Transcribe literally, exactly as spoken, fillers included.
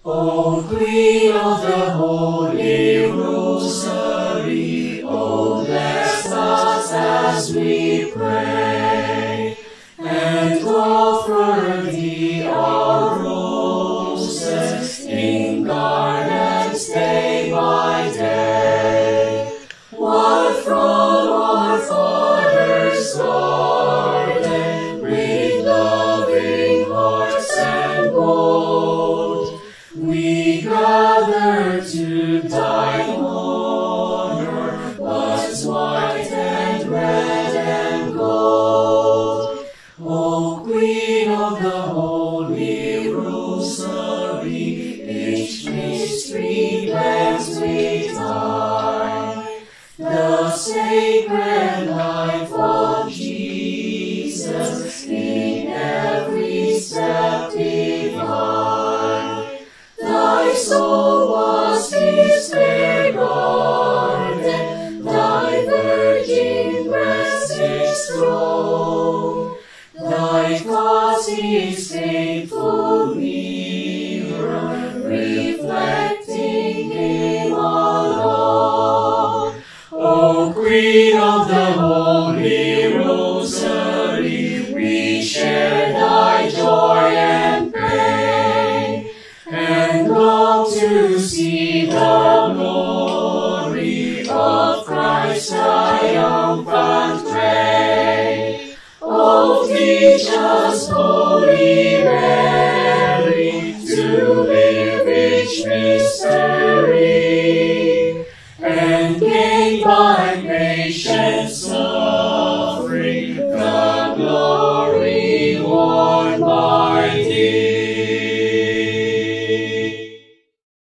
O Queen of the Holy Rosary, O bless us as we pray, and offer thee our roses in garlands day by day. What from our Father's garden, with loving hearts and bold, we gather to thine honor what's white and red and gold. O Queen of the Holy Rosary, each mystery blends with thine, the sacred life of Jesus in every step divine. Thy soul was his fair garden, thy virgin breast his throne, thy thoughts his faithful mirror, reflecting him alone. O Queen of the Holy Rosary, we share thy joy and pain, and long to see the glory of Christ's triumphant reign. O teach us, Holy Mary, to live each mystery